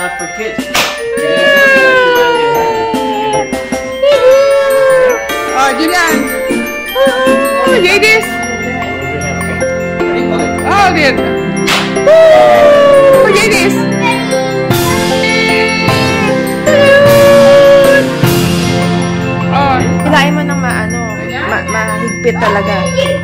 not for kids. Oh, Julian. Oh, ladies. Oh, did. Oh, ladies. Oh, hilain mo ng mahigpit talaga.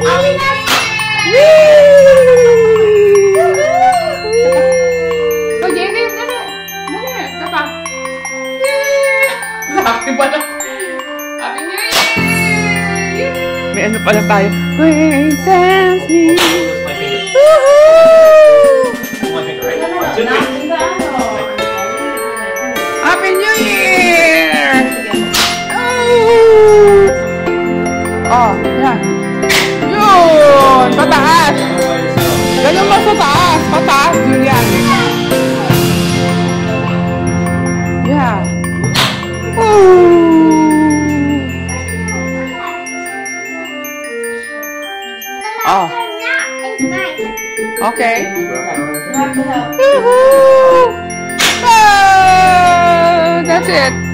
Oh, ladies, dali. Dali, tapa. Happy pala. Happy New Year! May ano pala tayo. Acquaintance me. Happy New Year! Oh, yan. Yun! Pataas! Ganun mo sa taas. Pataas, Julian. Yeah. Oh. Okay. Oh, that's it.